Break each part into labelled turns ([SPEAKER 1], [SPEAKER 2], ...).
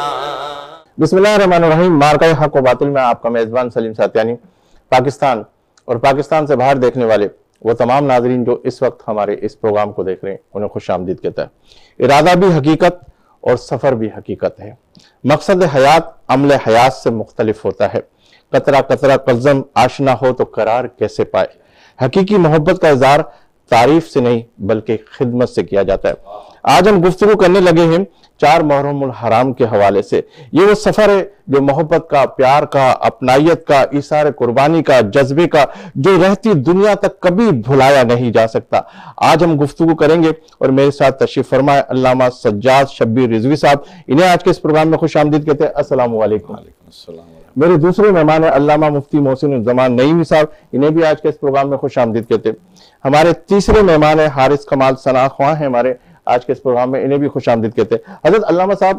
[SPEAKER 1] बिस्मिल्लाहिर्रहमानिर्रहीम। मार्का हक व बातिल में आपका मेज़बान सलीम सातियानी। पाकिस्तान और पाकिस्तान से बाहर देखने वाले वो तमाम नाजरीन जो इस वक्त हमारे इस प्रोग्राम को देख रहे हैं, उन्हें खुश आमदीद कहता है। इरादा भी हकीकत और सफ़र भी हकीकत है। मकसद हयात अमल हयात से मुख्तलिफ होता है। कतरा कतरा कज़म आशना हो तो करार कैसे पाए। हकीकी मोहब्बत का इज़हार तारीफ से नहीं बल्कि खिदमत से किया जाता है। आज हम गुफ्तगू करने लगे हैं 4 मुहर्रमुल हराम के हवाले से। ये वो सफर है जो मोहब्बत का, प्यार का, अपनायत का, इसार कुर्बानी का, जज्बे का, जो रहती दुनिया तक कभी भुलाया नहीं जा सकता। आज हम गुफ्तगू करेंगे और मेरे साथ तशरीफ फरमाए अल्लामा सज्जाद शब्बीर रिजवी साहब। इन्हें आज के इस प्रोग्राम में खुश आमदीद कहते हैं। अस्सलाम वालेकुम। मेरे दूसरे मेहमान है अल्लामा मुफ्ती मोहसिन जमान नईमी साहब। इन्हें भी आज के इस प्रोग्राम में खुश आमदीद कहते हैं। हमारे तीसरे मेहमान है हारिस कमाल सना ख्वां है हमारे आज के इस प्रोग्राम में। इन्हें भी खुश आमदीद कहते हैं। हजरत अल्लामा साहब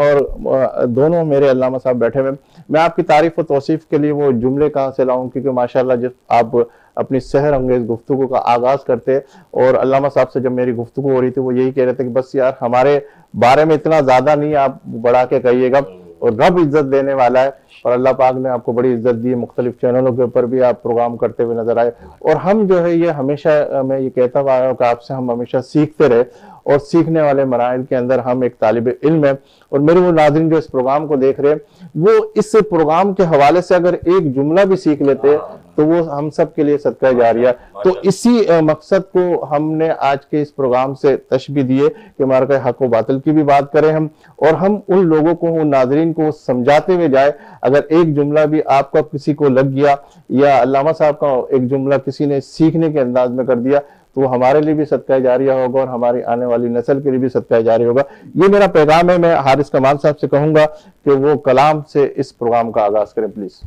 [SPEAKER 1] और दोनों मेरे अल्लामा साहब बैठे हुए। मैं आपकी तारीफ और तौसीफ के लिए वो जुमले कहाँ से लाऊं, क्योंकि माशाल्लाह जब आप अपनी सहर अंगेज गुफ्तगू का आगाज करते और अल्लामा साहब से जब मेरी गुफ्तगू हो रही थी वो यही कह रहे थे कि बस यार हमारे बारे में इतना ज्यादा नहीं आप बढ़ा के कहिएगा, और रब इज्जत देने वाला है और अल्लाह पाक ने आपको बड़ी इज्जत दी। मुख्तलिफ चैनलों के ऊपर भी आप प्रोग्राम करते हुए नजर आए, और हम जो है ये हमेशा मैं ये कहता हुआ आया हूँ कि आपसे हम हमेशा सीखते रहे, और सीखने वाले मराइल के अंदर हम एक तालिब इल्म है। और मेरे वो नाज़रीन जो इस प्रोग्राम को देख रहे हैं वो इस प्रोग्राम के हवाले से अगर एक जुमला भी सीख लेते तो वो हम सब के लिए सदका जारिया। तो इसी मकसद को हमने आज के इस प्रोग्राम से तशबीह दिए कि मार्का हक व बातिल की भी बात करें हम, और हम उन लोगों को, उन नाजरीन को समझाते हुए जाए। अगर एक जुमला भी आपका किसी को लग गया या अल्लामा साहब का एक जुमला किसी ने सीखने के अंदाज में कर दिया तो वो हमारे लिए भी सदका जारिया होगा और हमारी आने वाली नस्ल के लिए भी सदका जारिया होगा। ये मेरा पैगाम है। मैं हारिस कमाल साहब से कहूंगा कि वो कलाम से इस प्रोग्राम का आगाज करें प्लीज।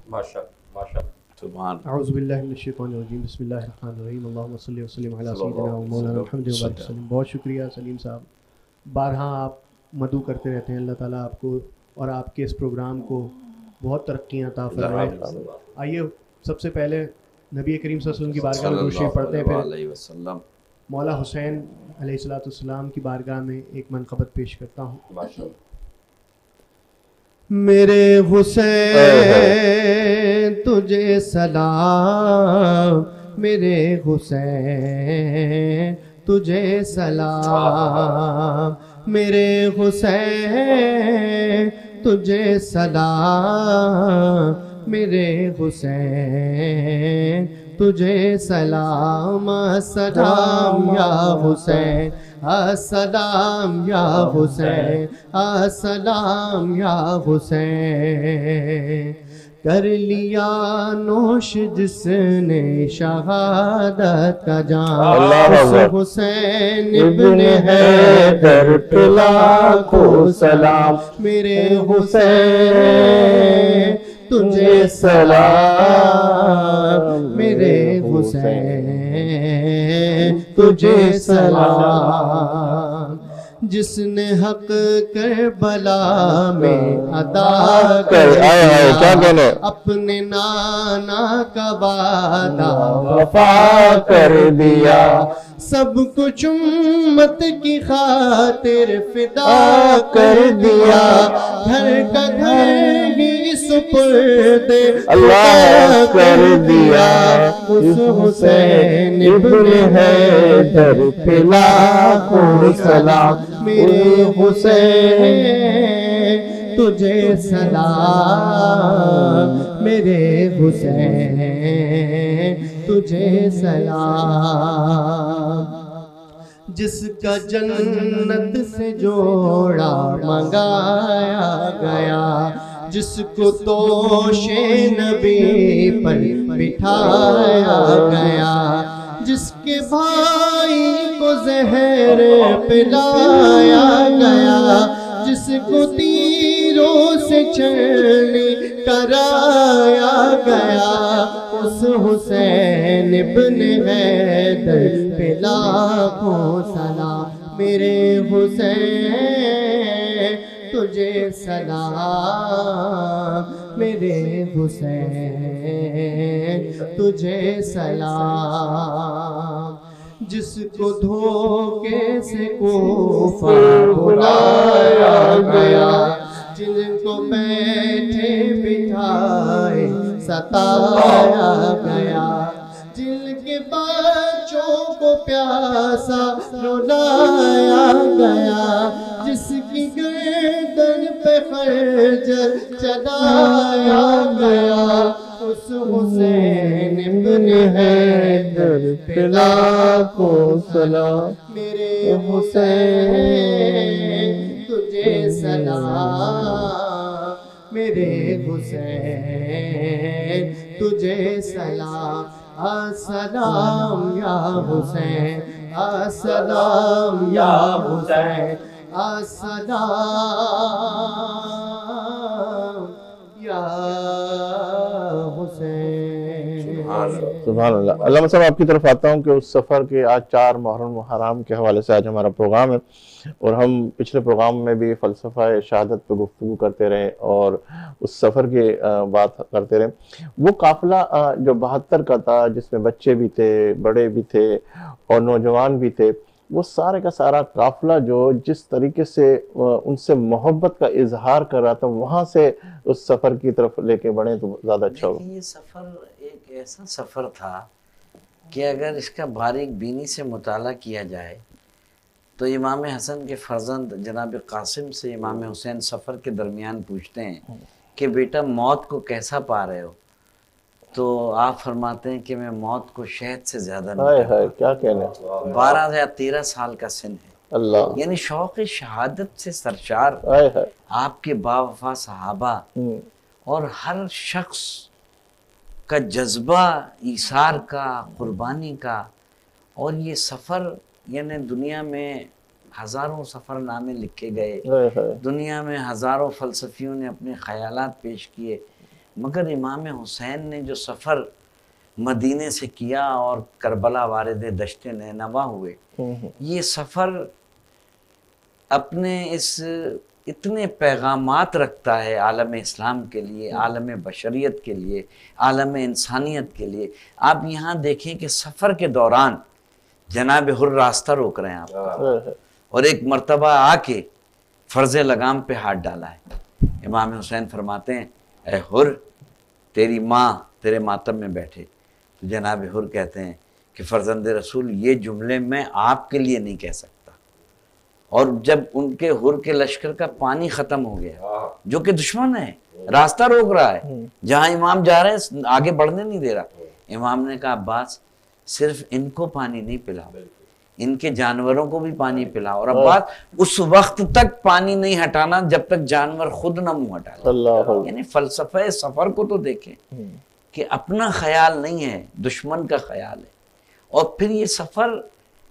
[SPEAKER 2] बहुत शुक्रिया सलीम साहब। बारहा आप मदू करते रहते हैं। अल्लाह ताला आपको और आपके इस प्रोग्राम को बहुत तरक्कियाँ अता फरमाए। आइए सबसे पहले नबी करीम सल्लल्लाहु अलैहि वसल्लम की बारगाह में दुरूद पढ़ते हैं, फिर मौला हुसैन अलैहिस्सलाम की बारगाह में एक मनक़बत पेश करता हूँ। मेरे हुसैन तुझे सलाम, मेरे हुसैन तुझे सलाम, मेरे हुसैन तुझे सलाम, मेरे हुसैन तुझे सलाम। अस्सलाम या हुसैन, अस्सलाम या हुसैन, अस्सलाम या हुसैन। कर लिया नोश जिसने शहादत का जाम, उस हुसैन इब्ने हैदर पे लाखों सलाम। मेरे हुसैन तुझे सलाम, मेरे हुसैन तुझे सलाम। जिसने हक करबला में अदा कर क्या कहने अपने नाना का वादा वफा कर दिया, सब कुछ उम्मत की खातिर फिदा कर दिया। घर का घर ही सुपुर्द अल्लाह कर दिया, उस हुसैन इब्ने हैदर पे लाखों सलाम। मेरे हुसैन तुझे सलाम, मेरे हुसैन तुझे सलाम। जिसका जन्नत से जोड़ा मंगाया गया, जिसको तोशे नबी पर बिठाया गया, जिसके भाई को जहर पिलाया गया, जिसको तीरों से चलने कराया गया, उस हुसैन इब्ने हैदर पे लाखों सलाम। मेरे हुसैन तुझे सलाम, मेरे हुसैन तुझे सलाम। जिसको धोखे से कोफा बुलाया गया, जिनको बैठे बिठाए सताया गया, जिनके बच्चों को प्यासा रुलाया गया, जिसकी गर्दन पे खंजर चलाया गया, उस हुसैन इब्ने हैदर पे लाखों सलाम। मेरे हुसैन तुझे सलाम, मेरे हुसैन तुझे सलाम, अस्सलाम या हुसैन, अस्सलाम या हुसैन, अस्सलाम या हुसैन।
[SPEAKER 1] सुभान अल्लाह। अल्लामा साहब आपकी तरफ आता हूँ कि उस सफ़र के आज 4 मुहर्रम हराम के हवाले से आज हमारा प्रोग्राम है और हम पिछले प्रोग्राम में भी फ़लसफ़ा शहादत पे गुफ्तगू करते रहे और उस सफ़र की बात करते रहे। वो काफ़िला जो 72 का था, जिसमें बच्चे भी थे, बड़े भी थे और नौजवान भी थे, वो सारे का सारा काफ़िला जो जिस तरीके से उनसे मोहब्बत का इजहार कर रहा था, वहाँ से उस सफ़र की तरफ लेके बढ़े तो ज़्यादा अच्छा होगा।
[SPEAKER 3] ये सफ़र एक ऐसा सफ़र था कि अगर इसका बारीक बीनी से मुताला किया जाए तो इमाम हसन के फर्जंद जनाब कासिम से इमाम हुसैन सफ़र के दरमियान पूछते हैं कि बेटा मौत को कैसा पा रहे हो, तो आप फरमाते हैं कि मैं मौत को शहद से ज़्यादा नहीं
[SPEAKER 1] हाय क्या कहने।
[SPEAKER 3] 12 या 13 साल का सिन है,
[SPEAKER 1] अल्लाह,
[SPEAKER 3] यानी शौक़ शहादत से सरशार आपके बावफा सहाबा और हर शख्स का जज्बा ईसार का, कुर्बानी का। और ये सफ़र यानी दुनिया में हज़ारों सफ़रनामे लिखे गए, दुनिया में हज़ारों फ़लसफ़ियों ने अपने ख़यालात पेश किए, मगर इमाम हुसैन ने जो सफ़र मदीने से किया और करबला वारिद दश्ते नैनवा हुए, ये सफ़र अपने इस इतने पैगामात रखता है आलम इस्लाम के लिए, आलम बशरियत के लिए, आलम इंसानियत के लिए। आप यहाँ देखें कि सफ़र के दौरान जनाब हुर रास्ता रोक रहे हैं आपका और एक मर्तबा आके फ़र्ज़ लगाम पे हाथ डाला है। इमाम हुसैन फरमाते हैं, ए हुर, तेरी माँ तेरे मातम में बैठे। तो जनाब हुर कहते हैं कि फ़र्जंद रसूल, ये जुमले मैं आपके लिए नहीं कह सकता। और जब उनके हुर के लश्कर का पानी ख़त्म हो गया, जो कि दुश्मन है, रास्ता रोक रहा है, जहाँ इमाम जा रहे हैं आगे बढ़ने नहीं दे रहा, इमाम ने कहा अब्बास सिर्फ इनको पानी नहीं पिलाओ, इनके जानवरों को भी पानी पिलाओ। और अब्बास उस वक्त तक पानी नहीं हटाना जब तक जानवर खुद ना मुंह हटा ले। यानी फ़लसफ़े सफ़र को तो देखें कि अपना ख्याल नहीं है, दुश्मन का ख्याल है। और फिर ये सफ़र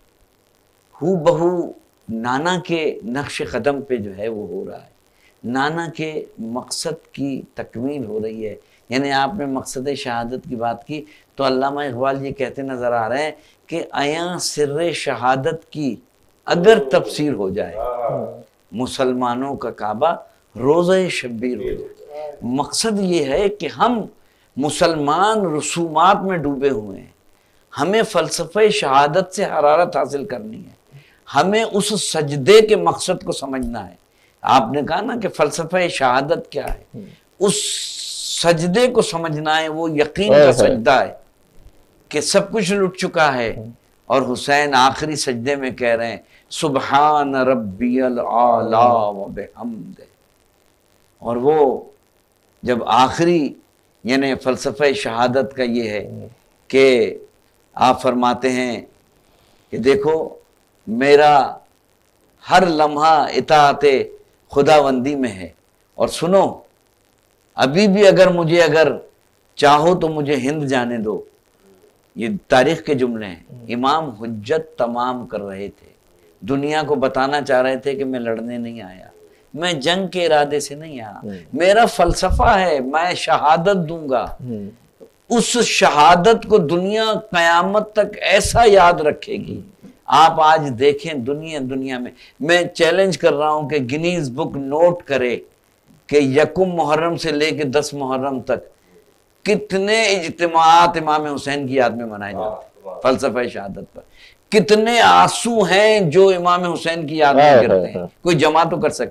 [SPEAKER 3] हू बहू नाना के नक्श कदम पे जो है वो हो रहा है, नाना के मकसद की तकमील हो रही है। यानी आपने मकसद शहादत की बात की तो अल्लामा इकबाल ये कहते नज़र आ रहे हैं कि आया सिर्रे शहादत की अगर तफसीर हो जाए, मुसलमानों का काबा रोज़े शब्बीर हो जाए। मकसद ये है कि हम मुसलमान रसूमात में डूबे हुए हैं, हमें फ़लसफ़े शहादत से हरारत हासिल करनी है, हमें उस सजदे के मकसद को समझना है। आपने कहा ना कि फ़लसफ़े शहादत क्या है, उस सजदे को समझना है। वो यकीन का सजदा है कि सब कुछ लुट चुका है और हुसैन आखिरी सजदे में कह रहे हैं सुबहान रब्बियल आला व बिहम्दे। और वो जब आखिरी यानी फ़लसफ़े शहादत का ये है कि आप फरमाते हैं कि देखो मेरा हर लम्हा इताअते खुदावंदी में है, और सुनो अभी भी अगर चाहो तो मुझे हिंद जाने दो। ये तारीख के जुमले हैं। इमाम हुज्जत तमाम कर रहे थे, दुनिया को बताना चाह रहे थे कि मैं लड़ने नहीं आया, मैं जंग के इरादे से नहीं आया, मेरा फ़लसफ़ा है मैं शहादत दूंगा। उस शहादत को दुनिया क़यामत तक ऐसा याद रखेगी। आप आज देखें दुनिया में, मैं चैलेंज कर रहा हूं कि गिनीज बुक नोट करे कि यकुम मुहर्रम से लेकर 10 मुहर्रम तक कितने इज्तिमात इमाम हुसैन की याद में मनाए जाते हैं फ़लसफ़े शहादत पर। कितने आंसू हैं जो इमाम हुसैन की याद में गिरते हैं, कोई जमा तो कर सके।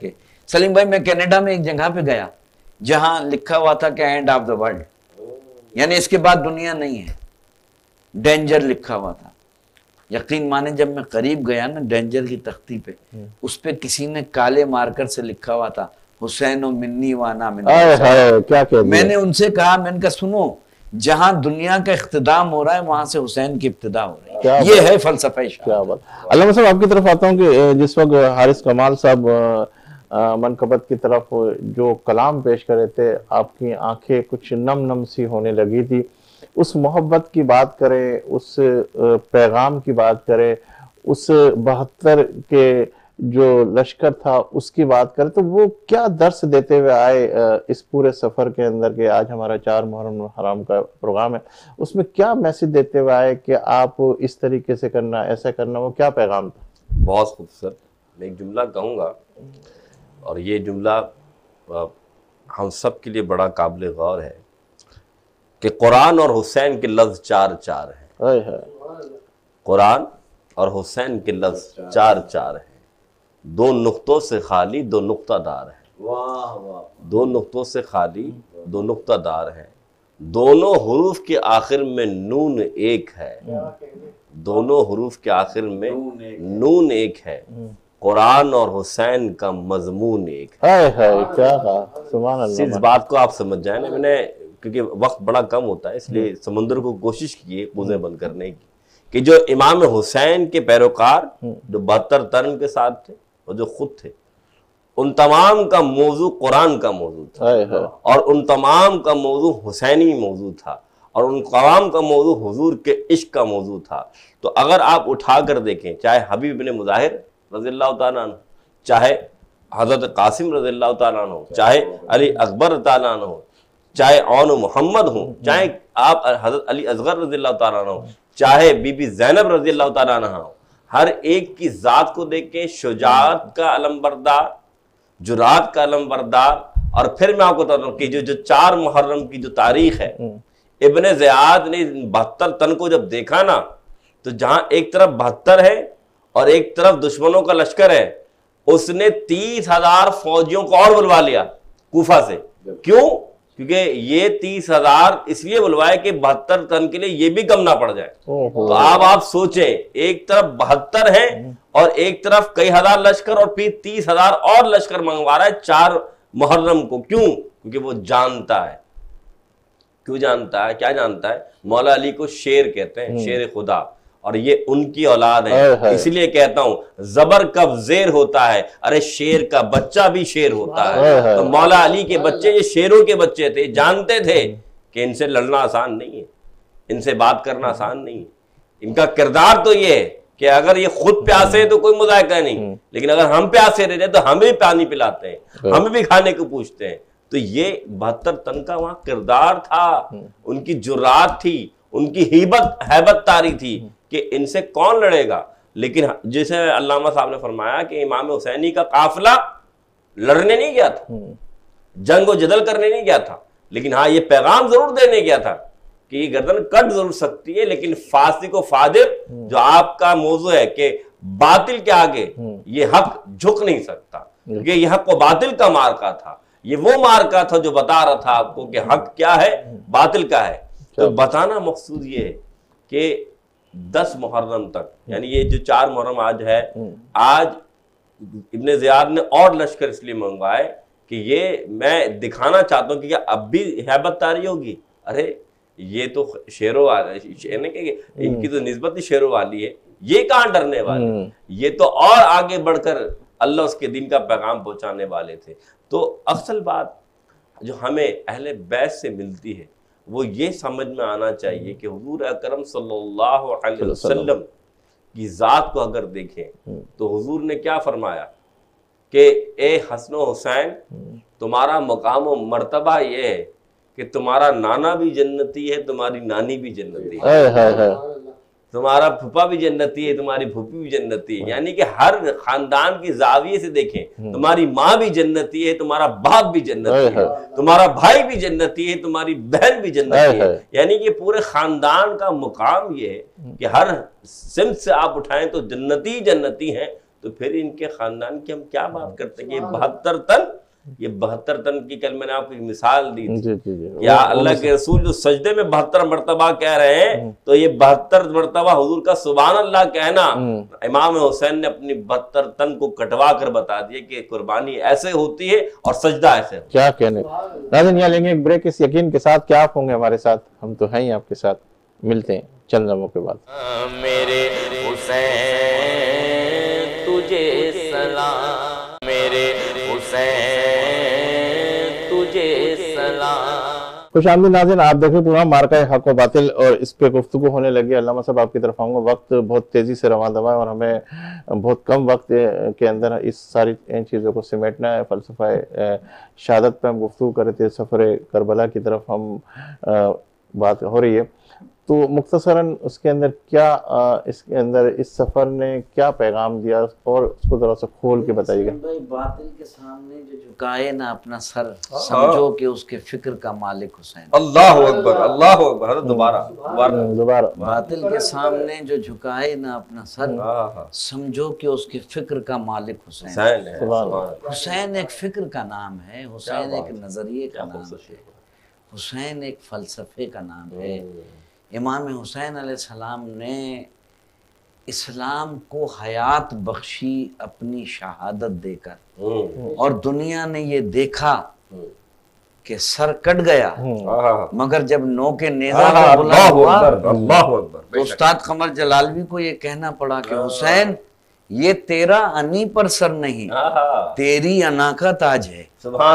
[SPEAKER 3] सलीम भाई, मैं कनाडा में एक जगह पे गया जहां लिखा हुआ था कि एंड ऑफ द वर्ल्ड, यानी इसके बाद दुनिया नहीं है, डेंजर लिखा हुआ था। यकीन माने जब मैं करीब गया ना डेंजर की तख्ती पे, उस पे किसी ने काले मार्कर से लिखा हुआ था हुसैन और मिन्नी वाना मिन्नी। मैंने उनसे कहा, मैंने कहा सुनो, जहां दुनिया का इख्तिदाम हो रहा है वहां से हुसैन की इब्तिदा हो रही है। ये है फलसफा।
[SPEAKER 1] क्या बात। अल्लामा साहब, आपकी तरफ आता हूँ कि जिस वक्त हारिस कमाल साहब मनकबत की तरफ जो कलाम पेश कर रहे थे, आपकी आंखें कुछ नम नम सी होने लगी थी। उस मोहब्बत की बात करें, उस पैगाम की बात करें, उस 72 के जो लश्कर था उसकी बात करें, तो वो क्या दर्स देते हुए आए इस पूरे सफर के अंदर के आज हमारा 4 मुहर्रम हराम का प्रोग्राम है, उसमें क्या मैसेज देते हुए आए कि आप इस तरीके से करना, ऐसा करना, वो क्या पैगाम था?
[SPEAKER 4] बहुत खूबसूरत। मैं एक जुमला कहूँगा और ये जुमला हम सब के लिए बड़ा काबिल गौर है कि कुरान और हुसैन के लफ्ज 4-4 हैं। कुरान और हुसैन के लफ्ज 4-4 हैं। 2 नुक्तों से खाली 2 नुक्तादार हैं। वाह वाह। 2 नुक्तों से खाली 2 नुक्तादार हैं। दोनों हुरूफ के आखिर में नून एक है। दोनों हुरूफ के आखिर में नून एक है। कुरान और हुसैन का मजमून एक है।
[SPEAKER 1] क्या कहा, सुभान अल्लाह।
[SPEAKER 4] इस बात को आप समझ जाए ना, मैंने क्योंकि वक्त बड़ा कम होता है इसलिए समुद्र को कोशिश की है कूजें बंद करने की, कि जो इमाम हुसैन के पैरोकार जो 72 तर्न के साथ थे और जो खुद थे, उन तमाम का मौजू कुरान का मौजू था और उन तमाम का मौजू हुसैनी मौजू था और उन तमाम का मौजू हुजूर के इश्क का मौजू था। तो अगर आप उठा कर देखें, चाहे हबीब इब्न मुज़ाहिर रज़ियल्लाहु ताला अन्हु, चाहे हज़रत कासिम रज़ियल्लाहु ताला अन्हु, चाहे अली अकबर ताला अन्हु, चाहे औन मोहम्मद हो, चाहे आप हज़रत अली असगर रज़ियल्लाहु ताला अन्हु, चाहे बीबी ज़ैनब रज़ियल्लाहु ताला अन्हा, हर एक की ज़ात को देख के शुजाअत का अलमबरदार, जुरात का अलमबरदार। और फिर मैं आपको बता दूं कि जो 4 मुहर्रम की जो तारीख है, इब्ने ज़ियाद ने 72 तन को जब देखा ना, तो जहां एक तरफ 72 है और एक तरफ दुश्मनों का लश्कर है, उसने 30,000 फौजियों को और बुलवा लिया कूफा से। क्यों? क्योंकि ये 30,000 इसलिए बुलवाए कि 72 टन के लिए ये भी कम ना पड़ जाए। तो अब आप सोचें, एक तरफ 72 है और एक तरफ कई हजार लश्कर और फिर 30,000 और लश्कर मंगवा रहा है 4 मुहर्रम को। क्यों? क्योंकि वो जानता है। क्यों जानता है? क्या जानता है? मौला अली को शेर कहते हैं, शेर खुदा, और ये उनकी औलाद है। इसलिए कहता हूं जबर कब जेर होता है, अरे शेर का बच्चा भी शेर होता है। तो मौला अली के बच्चे ये शेरों के बच्चे थे, जानते थे कि इनसे लड़ना आसान नहीं है, इनसे बात करना आसान नहीं है। इनका किरदार तो ये है कि अगर ये खुद प्यासे तो कोई मुजाहिका नहीं, लेकिन अगर हम प्यासे रह जाए तो हमें भी पानी पिलाते हैं, हमें भी खाने को पूछते हैं। तो ये 72 टन का वहां किरदार था, उनकी जुर्रात थी, उनकी हैबत तारी थी कि इनसे कौन लड़ेगा। लेकिन जैसे अल्लामा साहब ने फरमाया कि इमाम हुसैनी का काफिला लड़ने नहीं गया था, जंग और जदल करने नहीं गया था, लेकिन हाँ ये पैगाम जरूर देने गया था कि ये गर्दन कट जरूर सकती है, लेकिन फासिक व फादिर जो आपका मौजू है कि बातिल के आगे ये हक झुक नहीं सकता, क्योंकि ये हक व बातिल का मार्का था। ये वो मार्का था जो बता रहा था आपको कि हक क्या है, बातिल का है। तो बताना मकसूद ये है कि 10 मुहर्रम तक, यानी ये जो 4 मुहर्रम आज है, आज इब्ने ज़ियाद ने और लश्कर इसलिए मंगवाए कि ये मैं दिखाना चाहता हूं कि क्या अब भी हैबत तारी होगी। अरे ये तो शेरों वाले, इनकी तो निस्बत ही शेरों वाली है, ये कहां डरने वाले, ये तो और आगे बढ़कर अल्लाह उसके दिन का पैगाम पहुंचाने वाले थे। तो असल बात जो हमें अहले बैत से मिलती है वो ये समझ में आना चाहिए कि हुजूर अकरम सल्लल्लाहु अलैहि वसल्लम की ज़ात को अगर देखें तो हुजूर ने क्या फरमाया कि ए हसन हुसैन, तुम्हारा मकाम व मर्तबा ये है कि तुम्हारा नाना भी जन्नती है, तुम्हारी नानी भी जन्नती है, तुम्हारा फूफा भी जन्नती है, तुम्हारी फूफी भी जन्नती है। यानी कि हर खानदान की जाविये से देखें, तुम्हारी माँ भी जन्नती है, तुम्हारा बाप भी जन्नती है, तुम्हारा भाई भी जन्नती है, तुम्हारी बहन भी जन्नती है। यानी कि पूरे खानदान का मुकाम ये है कि हर सिमत से आप उठाएं तो जन्नती जन्नती हैं। तो फिर इनके खानदान की हम क्या बात करते हैं कि 72 तन, ये 72 टन की, कल मैंने आपको एक मिसाल दी थी कि अल्लाह के रसूल जो सजदे में 72 मरतबा कह रहे हैं, तो ये 72 मरतबा हुजूर का सुभान अल्लाह कहना इमाम हुसैन ने अपनी 72 तन को कटवा कर बता दिया कि कुर्बानी ऐसे होती है और सजदा ऐसे। क्या कहने। नाज़रीन, यहाँ लेंगे एक ब्रेक इस यकीन के साथ क्या आप होंगे हमारे साथ, हम तो हैं ही आपके साथ। मिलते हैं चंद लम्हों के बाद।
[SPEAKER 5] मेरे हुसैन तुझे सलाम, मेरे हुसैन तुझे सलाम।
[SPEAKER 1] खुशामदीद नाज़रीन, आप देख रहे प्रोग्राम मार्का हक व बातिल और इस पे गुफ्तगू होने लगी। अल्लामा साहब आपकी तरफ आऊँगा। वक्त बहुत तेज़ी से रवां दवा है और हमें बहुत कम वक्त के अंदर इस सारी चीज़ों को समेटना है। फ़लसफ़ा शहादत पे हम गुफ्तगू कर रहे थे, सफ़र करबला की तरफ हम बात हो रही है। तो मुख्तसरन उसके अंदर क्या इसके अंदर इस सफ़र ने क्या पैगाम दिया और उसको ज़रा सा खोल के बताइएगा।
[SPEAKER 3] भाई, बातिल के सामने जो झुकाए ना अपना सर, समझो कि उसके फिक्र का मालिक हुसैन।
[SPEAKER 4] अल्लाह अकबर, अल्लाह अकबर। दोबारा।
[SPEAKER 3] बातिल के सामने जो झुकाए ना अपना सर, समझो कि उसके फिक्र का मालिक हुसैन है। हुसैन एक फिक्र का नाम है, हुसैन एक नजरिए का नाम है, हुसैन एक फलसफे का नाम है। इमाम हुसैन अलैहिस्सलाम ने इस्लाम को हयात बख्शी अपनी शहादत देकर, और दुनिया ने ये देखा कि सर कट गया, मगर जब नोके नेज़ा पे बुलंद हुआ तो उस्ताद कमर जलालवी को ये कहना पड़ा कि हुसैन, ये तेरा अनी पर सर नहीं, तेरी अना का ताज है।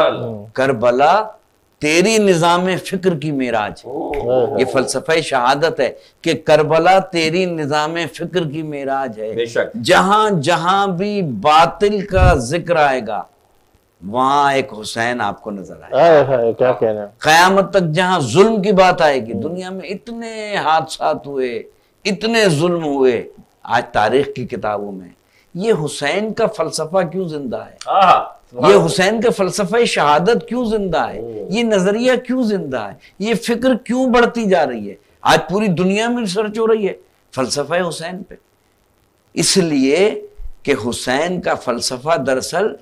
[SPEAKER 3] करबला तेरी निज़ाम फिक्र की मेराज। ये फलसफा शहादत है कि करबला तेरी निज़ाम फिक्र की मेराज है। जहां जहां भी बातिल का जिक्र आएगा वहां एक हुसैन आपको नजर आएगा।
[SPEAKER 1] क्या कहना।
[SPEAKER 3] कयामत तक जहां जुल्म की बात आएगी, दुनिया में इतने हादसात हुए, इतने जुल्म हुए, आज तारीख की किताबों में ये हुसैन का फलसफा क्यों जिंदा है, ये हुसैन का फलसफा शहादत क्यों जिंदा है, ये नजरिया क्यों जिंदा है, ये फिक्र क्यों बढ़ती जा रही है। आज पूरी दुनिया में रिसर्च हो रही है फलसफा हुसैन पे, इसलिए कि हुसैन का फलसफा दरअसल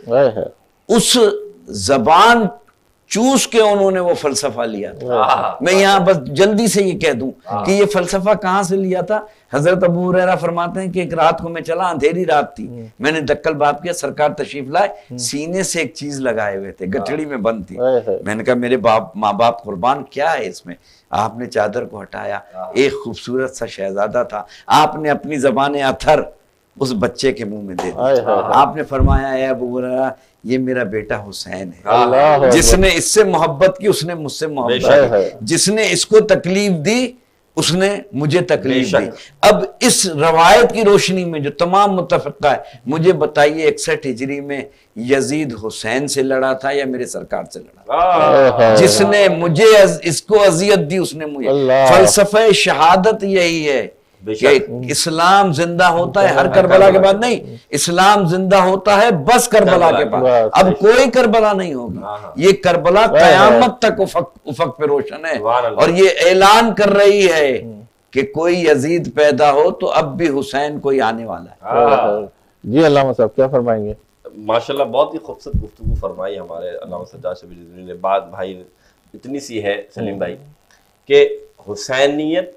[SPEAKER 3] उस जबान चूस के उन्होंने वो फलसफा लिया था। मैं यहाँ बस जल्दी से ये कह दूं कि ये फलसफा कहाँ से लिया था। हजरत अबू हुरैरा फरमाते हैं कि एक रात को मैं चला, अंधेरी रात थी, मैंने दक्कल बाप किया, सरकार तशरीफ लाए, सीने से एक चीज लगाए हुए थे, गठड़ी में बंद थी। मैंने कहा मेरे माँ बाप कुर्बान, क्या है इसमें। आपने चादर को हटाया, एक खूबसूरत सा शहजादा था, आपने अपनी ज़बान अथर उस बच्चे के मुंह में दे दिया। आपने फरमाया अबू हुरैरा, ये मेरा बेटा हुसैन है, जिसने इससे मोहब्बत की उसने मुझसे मोहब्बत की, जिसने इसको तकलीफ दी उसने मुझे तकलीफ दी। अब इस रवायत की रोशनी में जो तमाम मुत्तफिका है, मुझे बताइए 61 हिजरी में यजीद हुसैन से लड़ा था या मेरे सरकार से लड़ा। जिसने मुझे इसको अजियत दी उसने मुझे। फलसफे शहादत यही है कि इस्लाम जिंदा होता है हर करबला के बाद नहीं, इस्लाम जिंदा होता है बस करबला के बाद। अब कोई करबला नहीं होगी, ये करबला कयामत तक उफक पे रोशन है। और ये ऐलान कर रही है कि कोई यजीद पैदा हो तो अब भी हुसैन कोई आने वाला है।
[SPEAKER 1] जी अल्लामा साहब क्या फरमाएंगे।
[SPEAKER 4] माशाल्लाह बहुत ही खूबसूरत गुफ्तगू फरमाई हमारे अल्लामा सज्जाद शबीर रिजवी ने। बात भाई इतनी सी है सलीम भाई कि हुसैनियत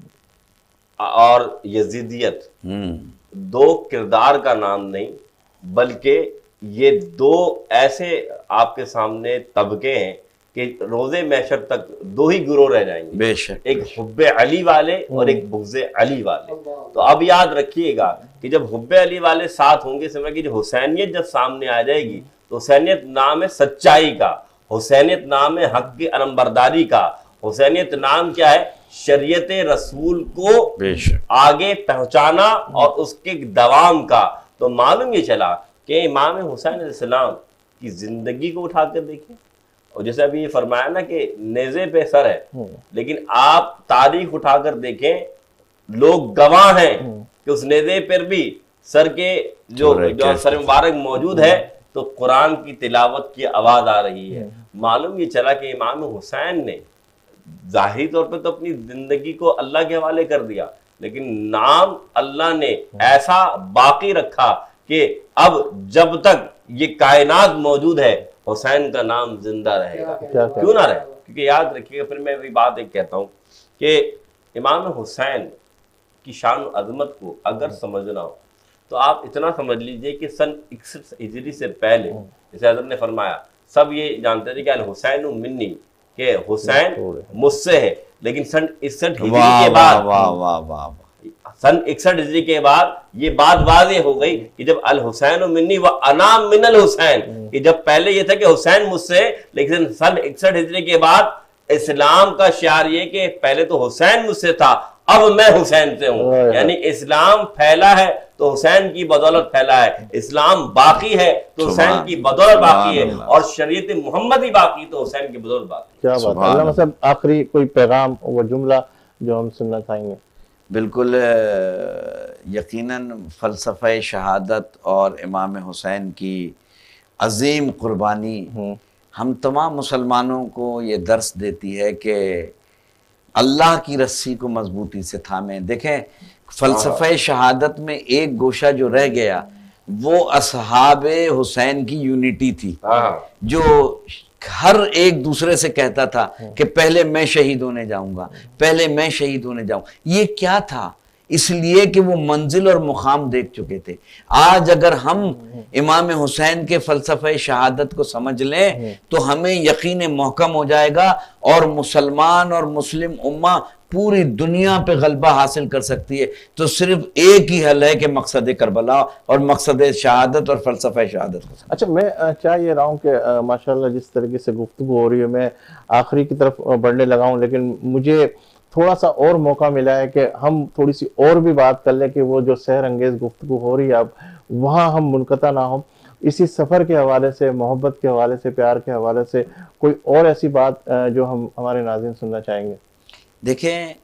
[SPEAKER 4] और यजीदियत दो किरदार का नाम नहीं, बल्कि ये दो ऐसे आपके सामने तबके हैं कि रोजे महशर तक दो ही गिरोह रह जाएंगे,
[SPEAKER 3] बेशक, एक
[SPEAKER 4] हुब्बे अली वाले और एक बुग़्ज़े अली वाले। तो अब याद रखिएगा कि जब हुब्बे अली वाले साथ होंगे, समझ कि हुसैनियत जब सामने आ जाएगी तो हुसैनियत नाम है सच्चाई का, हुसैनियत नाम है हक की अलमबरदारी का, हुसैनियत नाम क्या है, शरीयत रसूल को आगे पहुंचाना और उसके दवाम का। तो मालूम ये चला कि इमाम हुसैन अलैहिस्सलाम की जिंदगी को उठा कर देखें, और जैसे अभी ये फरमाया ना कि नेज़े पे सर है, लेकिन आप तारीख उठाकर देखें, लोग गवाह हैं कि उस नेज़े पर भी सर के जो सर मुबारक मौजूद है, तो कुरान की तिलावत की आवाज आ रही है। मालूम ये चला कि इमाम हुसैन ने जाहिरी तौर पे तो अपनी जिंदगी को अल्लाह के हवाले कर दिया, लेकिन नाम अल्लाह ने ऐसा बाकी रखा कि कि अब जब तक ये कायनात मौजूद है हुसैन का नाम जिंदा रहेगा। क्यों ना रहे? क्योंकि याद रखिएगा, फिर मैं वही बात एक कहता हूँ कि इमाम हुसैन की शान अजमत को अगर समझना हो तो आप इतना समझ लीजिए कि सन 61 हिजरी से पहले, जैसे हज़रत ने फरमाया, सब ये जानते थे कि अल हुसैन मिन्नी, के हुसैन मुझसे है, लेकिन सन 61 हिजरी के बाद, सन 61 हिजरी के बाद ये बात वाज़ेह हो गई कि जब अल हुसैन मिन्नी व अना मिनल हुसैन, कि जब पहले ये था कि हुसैन मुझसे, लेकिन सन 61 हिजरी के बाद इस्लाम का शियार ये कि पहले तो हुसैन मुझसे था, अब मैं हुसैन से हूं। यानी इस्लाम फैला है तो हुसैन की बदौलत फैला है, इस्लाम बाकी है तो हुसैन की बदौलत बाकी है, और शरीयत मोहम्मदी बाकी तो हुसैन की बदौलत बाकी।
[SPEAKER 1] क्या बात है। अल्लाह मतलब आखिरी कोई पैगाम व जुमला जो हम सुनना चाहेंगे?
[SPEAKER 3] बिल्कुल, यकीनन फ़लसफ़े शहादत और इमाम हुसैन की अजीम कुर्बानी हम तमाम मुसलमानों को ये दर्स देती है कि अल्लाह की रस्सी को मजबूती से थामें। देखें, फ़लसफ़े शहादत में एक गोशा जो रह गया वो असहाबे हुसैन की यूनिटी थी, जो हर एक दूसरे से कहता था कि पहले मैं शहीद होने जाऊंगा, पहले मैं शहीद होने जाऊं। ये क्या था? इसलिए कि वो मंजिल और मुकाम देख चुके थे। आज अगर हम इमाम हुसैन के फ़लसफ़े शहादत को समझ लें तो हमें यकीन महकम हो जाएगा और मुसलमान और मुस्लिम उम्मा पूरी दुनिया पे गलबा हासिल कर सकती है। तो सिर्फ एक ही हल है कि मकसद करबला और मकसद शहादत और फ़लसफ़े शहादत। अच्छा,
[SPEAKER 1] मैं चाह ये रहा हूँ कि माशाल्लाह जिस तरीके से गुफ्तगू हो रही है, मैं आखिरी की तरफ बढ़ने लगा हूँ, लेकिन मुझे थोड़ा सा और मौका मिला है कि हम थोड़ी सी और भी बात कर लें कि वो जो सहर अंगेज़ गुफ्तगू हो रही है अब वहाँ हम मुनक़ता ना हो। इसी सफ़र के हवाले से, मोहब्बत के हवाले से, प्यार के हवाले से कोई और ऐसी बात जो हम हमारे नाज़रीन सुनना चाहेंगे?
[SPEAKER 3] देखें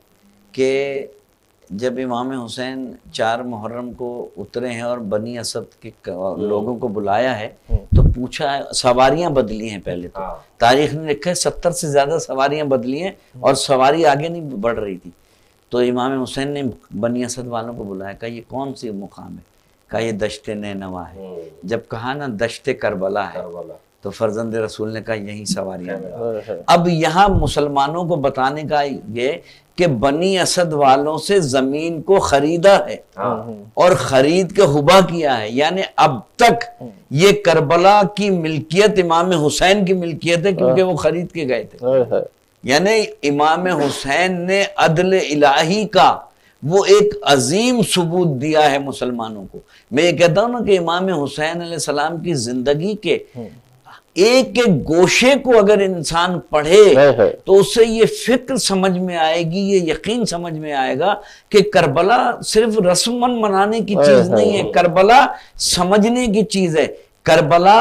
[SPEAKER 3] कि जब इमाम हुसैन 4 मुहर्रम को उतरे हैं और बनी असद के लोगों को बुलाया है तो पूछा है, सवारियां बदली हैं। पहले तो तारीख ने लिखा है 70 से ज़्यादा सवारियां बदली हैं और सवारी आगे नहीं बढ़ रही थी। तो इमाम हुसैन ने बनी असद वालों को बुलाया, कहा ये कौन सी मुकाम है? कहा ये दश्ते नैनवा है। जब कहा ना दश्ते करबला है तो फर्जंद रसूल ने कहा यही सवारियां। अब यहाँ मुसलमानों को बताने का ये कि बनी असद वालों से जमीन को खरीदा है और खरीद के हुबा किया है, यानी अब तक ये करबला की मिल्कियत इमाम हुसैन की मिल्कियत है क्योंकि वो खरीद के गए थे। यानी इमाम हुसैन ने अदल इलाही का वो एक अजीम सबूत दिया है मुसलमानों को। मैं ये कहता हूं ना कि इमाम हुसैन अलैहि सलाम की जिंदगी के एक एक गोशे को अगर इंसान पढ़े तो उससे ये फिक्र समझ में आएगी, ये यकीन समझ में आएगा कि करबला सिर्फ रस्मन मनाने की चीज नहीं है, करबला समझने की चीज है। करबला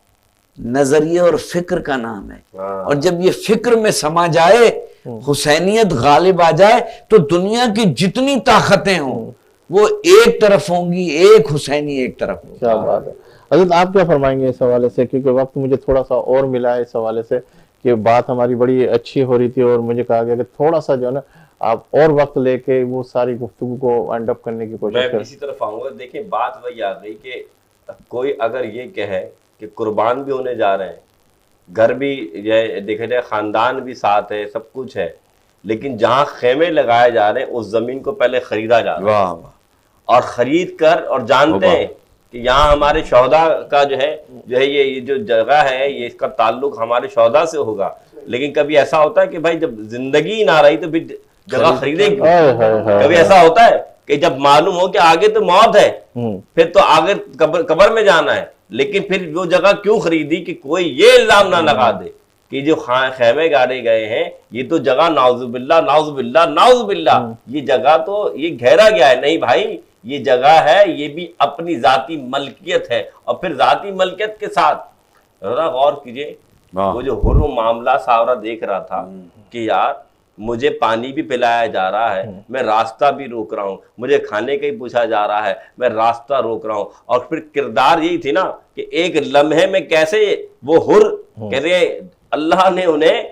[SPEAKER 3] नजरिए और फिक्र का नाम है, और जब ये फिक्र में समा जाए, हुसैनियत गालिब आ जाए, तो दुनिया की जितनी ताकतें हों वो एक तरफ होंगी, एक हुसैनी एक तरफ होगी।
[SPEAKER 1] क्या बात है। हज़रत आप क्या फरमाएंगे इस हवाले से, क्योंकि वक्त मुझे थोड़ा सा और मिला है इस हवाले से कि बात हमारी बड़ी अच्छी हो रही थी और मुझे कहा गया कि थोड़ा सा जो है ना आप और वक्त लेके वो सारी गुफ्तगू को एंड अप करने की कोशिश करें।
[SPEAKER 4] मैं इसी तरफ आऊंगा। देखिए, बात वही आ गई कि कोई अगर ये कहे कि कुर्बान भी होने जा रहे हैं, घर भी देखा जाए, खानदान भी साथ है, सब कुछ है, लेकिन जहाँ खेमे लगाए जा रहे हैं उस जमीन को पहले खरीदा जा रहा है, और खरीद कर, और जानते हैं कि यहाँ हमारे शौहदा का जो है ये जो जगह है ये इसका ताल्लुक हमारे शौहदा से होगा। लेकिन कभी ऐसा होता है कि भाई जब जिंदगी ना रही तो फिर जगह खरीदेंगे। कभी ऐसा होता है कि जब मालूम हो कि आगे तो मौत है, फिर तो आगे कब्र में जाना है, लेकिन फिर वो जगह क्यों खरीदी कि कोई ये इल्जाम ना लगा दे कि जो खेमे गाड़े गए हैं ये तो जगह नाउजुबिल्ला नाउजुबिल्ला नाउजुबिल्ला, ये जगह तो ये घेरा गया है। नहीं भाई, ये जगह है, ये भी अपनी जाती मलकियत है। और फिर जाती मलकियत के साथ गौर कीजिए, वो जो हुर्र मामला सावरा देख रहा था कि यार मुझे पानी भी पिलाया जा रहा है, मैं रास्ता भी रोक रहा हूँ, मुझे खाने का ही पूछा जा रहा है, मैं रास्ता रोक रहा हूँ। और फिर किरदार यही थी ना कि एक लम्हे में कैसे वो हुर्र, कैसे अल्लाह ने उन्हें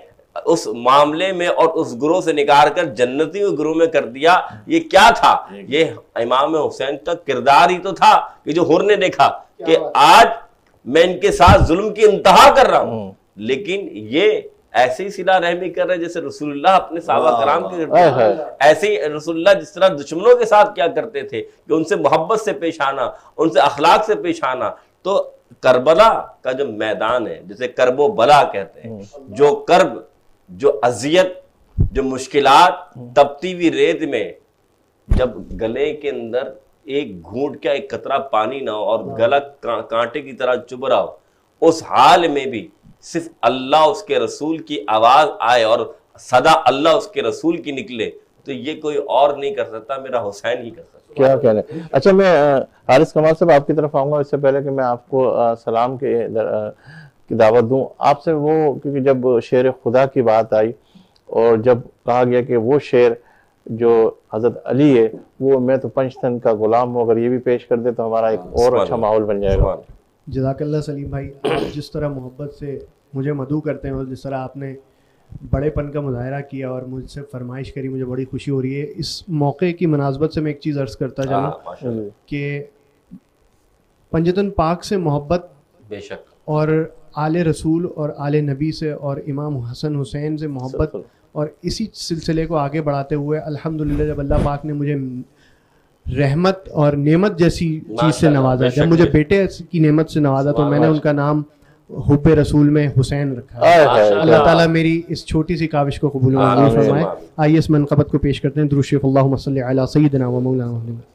[SPEAKER 4] उस मामले में और उस गुरु से निकाल कर जन्नतियों के गुरु में कर दिया। ये क्या था? ये इमाम हुसैन का किरदार ही तो था कि जो हुर ने देखा कि आज मैं इनके साथ जुल्म की इंतहा कर रहा हूं, लेकिन ये ऐसे ही सिला रहमी कर रहे जैसे रसूलुल्लाह अपने साहबा कराम के करते थे। ऐसे ही रसूलुल्लाह जिस तरह दुश्मनों के साथ क्या करते थे कि उनसे मोहब्बत से पेश आना, उनसे अखलाक से पेश आना। तो करबला का जो मैदान है, जिसे करबो बला कहते हैं, जो कर्ब, जो अजियत, जो मुश्किलात, तपती हुई रेत में जब गले के अंदर एक घूंट का एक कतरा पानी ना हो और गला कांटे की तरह चुभ रहा हो, उस हाल में भी सिर्फ अल्लाह उसके रसूल की आवाज आए और सदा अल्लाह उसके रसूल की निकले, तो ये कोई और नहीं कर सकता, मेरा हुसैन ही कर सकता।
[SPEAKER 1] क्या कहने। अच्छा, मैं हारिस कमाल साहब आपकी तरफ आऊंगा। इससे पहले कि मैं आपको सलाम की दावत दूं आपसे, वो क्योंकि जब शेर खुदा की बात आई और जब कहा गया कि वो शेर जो हजरत अली है, वो मैं तो पंचतन का गुलाम हूँ, अगर ये भी पेश कर दे तो हमारा एक और अच्छा माहौल बन जाएगा।
[SPEAKER 2] जज़ाकल्लाह सलीम भाई, आप जिस तरह मोहब्बत से मुझे मदू करते हैं और जिस तरह आपने बड़ेपन का मुजाहरा किया और मुझसे फरमाइश करी, मुझे बड़ी खुशी हो रही है। इस मौके की मुनासबत से मैं एक चीज़ अर्ज़ करता चलूँ कि पंजतन पाक से मोहब्बत
[SPEAKER 4] बेशक
[SPEAKER 2] और आले रसूल और आले नबी से और इमाम हसन हुसैन से मोहब्बत और इसी सिलसिले को आगे बढ़ाते हुए अल्हम्दुलिल्लाह जब अल्लाह पाक ने मुझे रहमत और नेमत जैसी चीज़ से नवाजा, जब मुझे बेटे की नेमत से नवाजा, तो मैंने उनका नाम हुब्बे रसूल में हुसैन रखा है। अल्लाह ताला मेरी इस छोटी सी काविश को कबूल फरमाए। आइए इस मनक़बत को पेश करते हैं। दुरूद शरीफ अल्लाहुम्मा सल्लि अला सय्यिदिना व मौलाना मुहम्मद।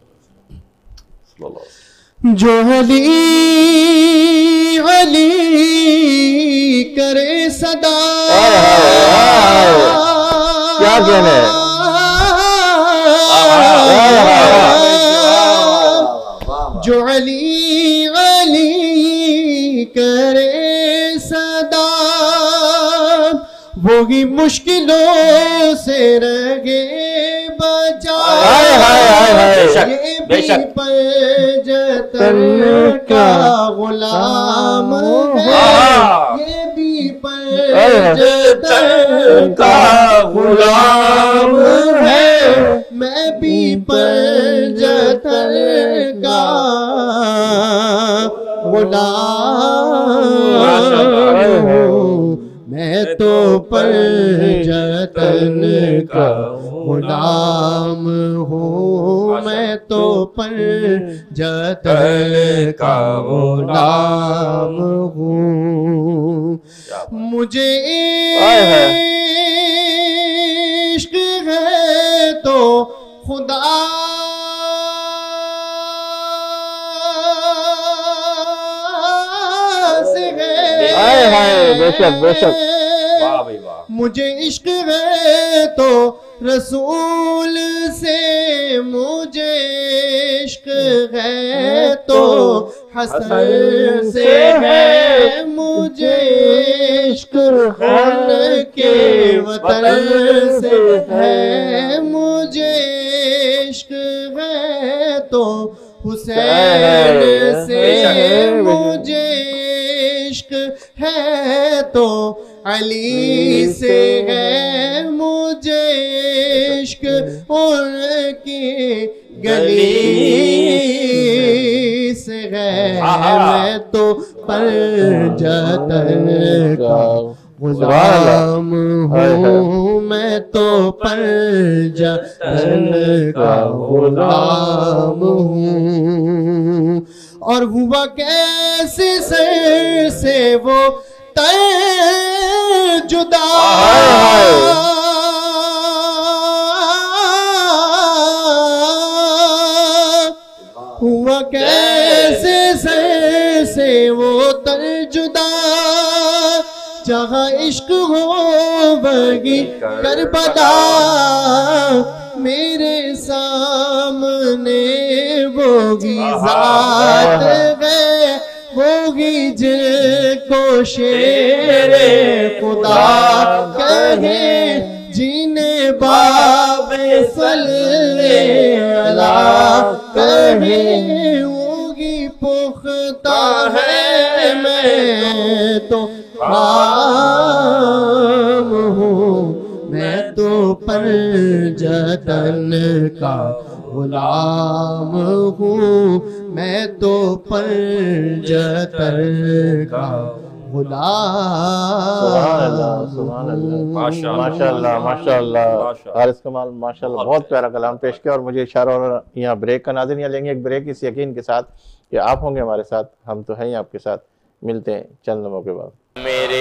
[SPEAKER 2] जो अली अली करे सदा,
[SPEAKER 1] क्या कहने हैं।
[SPEAKER 2] जो अली अली करे सदा, वो ही मुश्किलों से रगे बचाए। ये भी पंजतन का गुलाम है, ये भी पंजतन का गुलाम है, मैं भी पंजतन का गुलाम हूँ, मैं तो पंजतन का गुलाम हूँ, मैं तो पंजतन का गुलाम हूँ। मुझे इश्क है तो खुदा से है,
[SPEAKER 1] बेशक बेशक,
[SPEAKER 2] मुझे इश्क है तो रसूल से, मुझे इश्क है तो हसन से है, मुझे इश्क उनके वतन से है, मुझे इश्क है तो हुसैन से, मुझे इश्क है तो अली से है, मुझे इश्क उनकी गली से है, मैं तो पंजतन का गुलाम हूँ, मैं तो पंजतन का गुलाम हूँ। और हुआ कैसे सर से वो तय जुदा, हुआ कैसे सर से वो तय जुदा, जहाँ इश्क हो वही करबला, मेरे सामने वोगी जात है, वोगी जिनको शेरे खुदा कहे, जिन्हें बाबे सल्ले अला कहे, वोगी पुख्ता है, मैं तो आम हूँ। वतन का गुलाम हूँ, मैं तो पंजतर का
[SPEAKER 1] माशाअल्लाह माशाअल्लाह। हारिस कमाल माशाअल्लाह, बहुत प्यारा कलाम पेश किया। और मुझे इशारा और यहाँ ब्रेक का नाज़रीन, यहाँ लेंगे एक ब्रेक इस यकीन के साथ कि आप होंगे हमारे साथ, हम तो हैं आपके साथ। मिलते हैं चंद लम्हों के बाद।
[SPEAKER 5] मेरे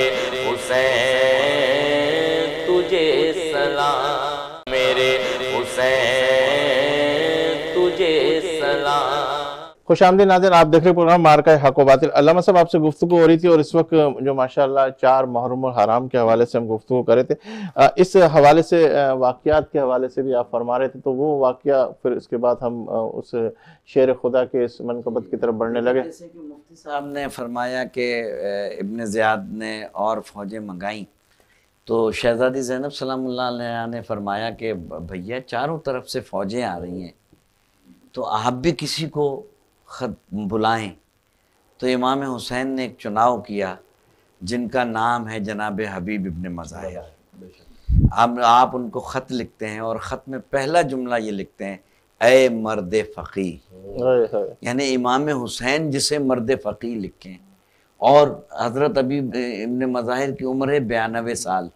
[SPEAKER 5] हुसैन तुझे सलाम, मेरे हुसैन तुझे सलाम।
[SPEAKER 1] खुशामदीद नाज़रीन, आप देख रहे प्रोग्राम मार्का हक व बातिल। अल्लामा साहब आपसे गुफ्तगू हो रही थी और इस वक्त जो माशाअल्लाह 4 मुहर्रम और हराम के हवाले से हम गुफ्तगू कर रहे थे, इस हवाले से वाक़यात के हवाले से भी आप फरमा रहे थे, तो वो वाक़या फिर इसके बाद हम उस शेर खुदा के इस मनक़बत की तरफ बढ़ने लगे।
[SPEAKER 3] जैसे कि मुफ्ती साहब ने फरमाया कि इब्न ज़ियाद ने और फ़ौजें मंगाई, तो शहज़ादी ज़ैनब सलामुल्लाह अलैहा ने फरमाया कि भैया चारों तरफ से फ़ौजें आ रही हैं, तो आप भी किसी को ख़त बुलाएं। तो इमाम हुसैन ने एक चुनाव किया जिनका नाम है जनाब हबीब इब्न मज़ाहिर। आप उनको ख़त लिखते हैं और ख़त में पहला जुमला ये लिखते हैं, ए मर्द फ़क़ी, यानी इमाम हुसैन जिसे मर्द फ़क़ी लिखें। और हज़रत हबीब इब्न मज़ाहिर की उम्र है 92 साल,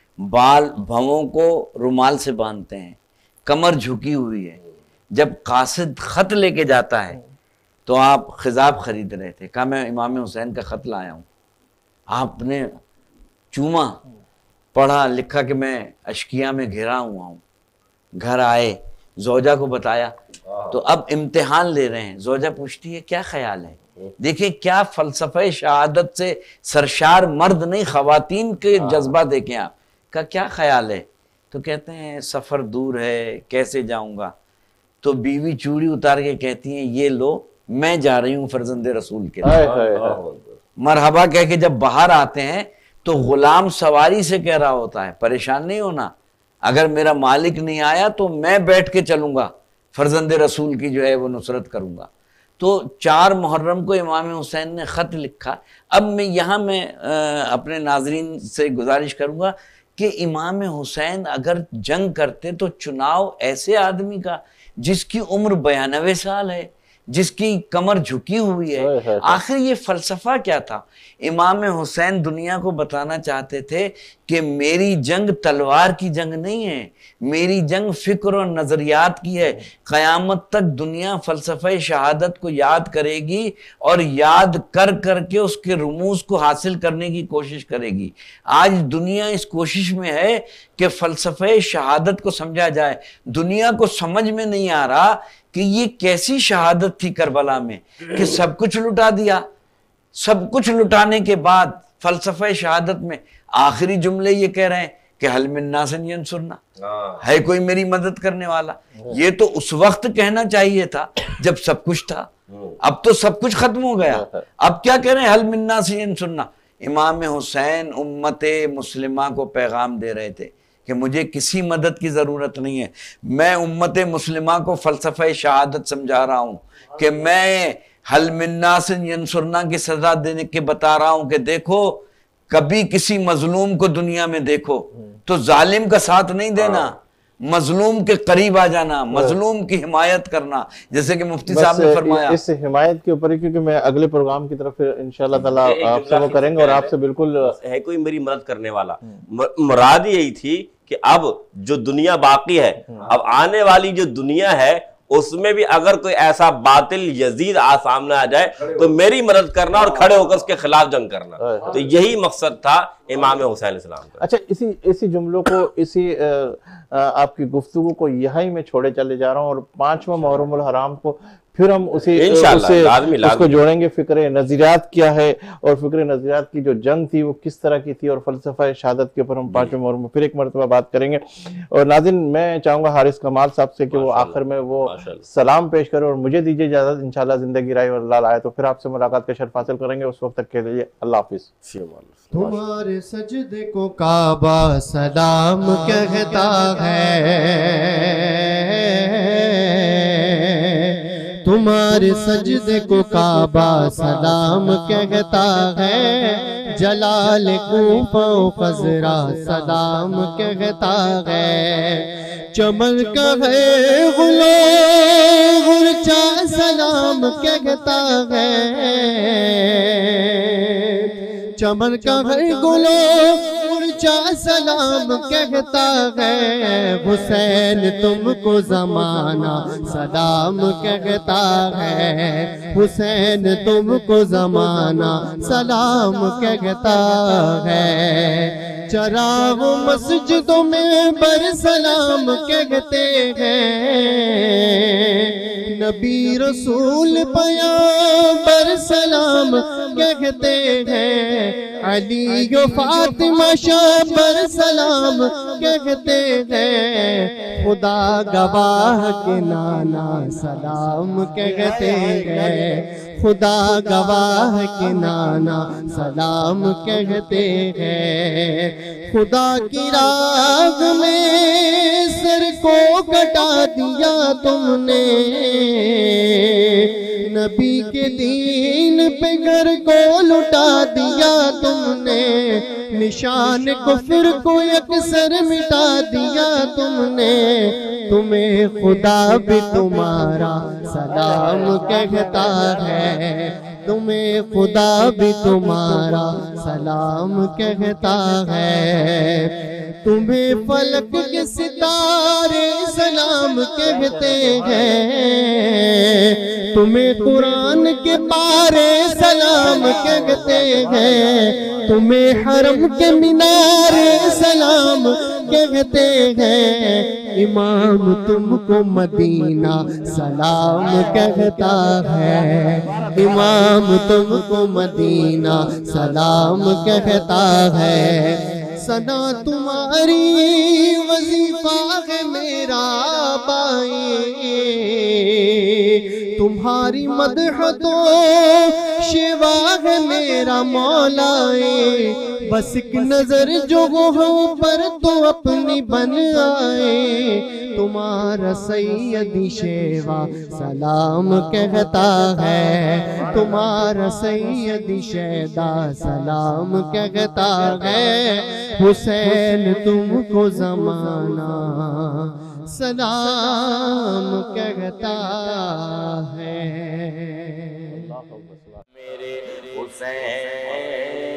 [SPEAKER 3] बाल भवों को रुमाल से बांधते हैं, कमर झुकी हुई है। जब कासिद ख़त लेके जाता है तो आप खिजाब खरीद रहे थे, कहा मैं इमाम हुसैन का ख़त लाया हूँ। आपने चूमा, पढ़ा, लिखा कि मैं अशकिया में घिरा हुआ हूँ। घर आए, जोजा को बताया, तो अब इम्तिहान ले रहे हैं। जोजा पूछती है क्या ख्याल है? देखिए क्या फ़लसफ़े शहादत से सरशार मर्द नहीं, ख़वातीन के जज्बा देखें आप। का क्या ख्याल है? तो कहते हैं सफ़र दूर है, कैसे जाऊँगा? तो बीवी चूड़ी उतार के कहती हैं ये लो, मैं जा रही हूँ फर्जंद रसूल के लिए। मरहबा कह के जब बाहर आते हैं तो गुलाम सवारी से कह रहा होता है परेशान नहीं होना, अगर मेरा मालिक नहीं आया तो मैं बैठ के चलूंगा, फर्जंद रसूल की जो है वो नुसरत करूंगा। तो 4 मुहर्रम को इमाम हुसैन ने ख़त लिखा। अब मैं अपने नाजरीन से गुजारिश करूंगा कि इमाम हुसैन अगर जंग करते तो चुनाव ऐसे आदमी का जिसकी उम्र 92 साल है, जिसकी कमर झुकी हुई है। आखिर ये फलसफा क्या था? इमाम हुसैन दुनिया को बताना चाहते थे कि मेरी जंग तलवार की जंग नहीं है, मेरी जंग फिक्र और नजरियात की है। क़यामत तक दुनिया फलसफे शहादत को याद करेगी और याद कर करके उसके रुमूज को हासिल करने की कोशिश करेगी। आज दुनिया इस कोशिश में है कि फलसफे शहादत को समझा जाए। दुनिया को समझ में नहीं आ रहा कि ये कैसी शहादत थी करबला में कि सब कुछ लुटा दिया। सब कुछ लुटाने के बाद फलसफे शहादत में आखिरी जुमले ये कह रहे हैं कि हल मिन नासिन यंसुरना, है कोई मेरी मदद करने वाला। ये तो उस वक्त कहना चाहिए था जब सब कुछ था, अब तो सब कुछ खत्म हो गया। अब क्या कह रहे हैं? हल मिन नासिन यंसुरना। इमाम हुसैन उम्मते मुस्लिमा को पैगाम दे रहे थे कि मुझे किसी मदद की ज़रूरत नहीं है। मैं उम्मते मुस्लिमा को फ़लसफ़े शहादत समझा रहा हूँ कि मैं हल मिन नासिन यंसुरना की सज़ा देने के बता रहा हूँ कि देखो, कभी किसी मजलूम को दुनिया में देखो तो जालिम का साथ नहीं देना, मजलूम के करीब आ जाना, मजलूम की हिमायत करना, जैसे कि मुफ्ती साहब ने फरमाया।
[SPEAKER 1] इस हिमायत के ऊपर, क्योंकि मैं अगले प्रोग्राम की तरफ इंशाल्लाह ताला आपसे वो करेंगे और आपसे बिल्कुल
[SPEAKER 4] है कोई मेरी मदद करने वाला। मुराद यही थी कि अब जो दुनिया बाकी है, अब आने वाली जो दुनिया है उसमें भी अगर कोई ऐसा बातिल यजीद सामने आ जाए तो मेरी मदद करना और खड़े होकर उसके खिलाफ जंग करना। तो यही मकसद था इमाम हुसैन इस्लाम का।
[SPEAKER 1] अच्छा, इसी जुमलों को, इसी आपकी गुफ्तगू को यहीं में छोड़े चले जा रहा हूँ और 5वां मुहर्रमुल हराम को फिर हम उसको जोड़ेंगे। फिक्र नज़रियात क्या है और फिक्र नज़रियात की जो जंग थी वो किस तरह की थी और फ़लसफ़ा शहादत के ऊपर हम 5वें मुहर्रम में फिर एक मरतबा बात करेंगे। और नाज़रीन, मैं चाहूँगा हारिस कमाल साहब से कि वो आखिर में वो सलाम पेश करें और मुझे दीजिए इजाज़त। इंशाल्लाह ज़िंदगी रही और अल्लाह आए तो फिर आपसे मुलाकात का शर्फ हासिल करेंगे। उस वक्त तक के लिए अल्लाह हाफिज़।
[SPEAKER 2] तुम्हारे सजदे को काबा सलाम कहता है, तुम्हारे सजदे को काबा सलाम कहता है।
[SPEAKER 6] जलाल कूफा खजरा सलाम कहता है। चमन का है गुलो गुरचा सलाम कहता है। चमन का है गुलो गुरचा सलाम कहता है। हुसैन तुमको जमाना सलाम कहता है। हुसैन तुमको जमाना सलाम कहता है। चराग मस्जिदों में बर सलाम कहते हैं। नबी रसूल पैगंबर सलाम कहते हैं। अली यो फातिमा शाबर सलाम कहते हैं। खुदा गवाह के नाना सलाम कहते हैं। खुदा गवाह के नाना सलाम कहते हैं। खुदा की राह में सर को कटा दिया तुमने। नबी के दीन पे घर को लुटा दिया तुमने। निशान कुफ्र को अक्सर मिटा दिया तुमने। तुम्हें खुदा भी तुम्हारा सलाम कहता है। तुम्हें खुदा भी तुम्हारा सलाम कहता है। तुम्हें फलक के सितारे सलाम कहते हैं। तुम्हें कुरान के पारे सलाम कहते हैं। तुम्हें हरम के मीनारे सलाम कहते हैं। इमाम तुमको मदीना सलाम कहता है। इमाम तुमको मदीना सलाम कहता है। सना तुम्हारी वजीफा है मेरा बाई। तुम्हारी मदह तो शिवा है मेरा मौलाए। बस एक नजर जो हो पर तो अपनी बन आए। तुम्हारा सैयदी शेवा सलाम कहता है। तुम्हारा सैयदी शेदा सलाम कहता है। हुसैन तुमको जमाना सलाम कहता है।
[SPEAKER 5] मेरे हुसैन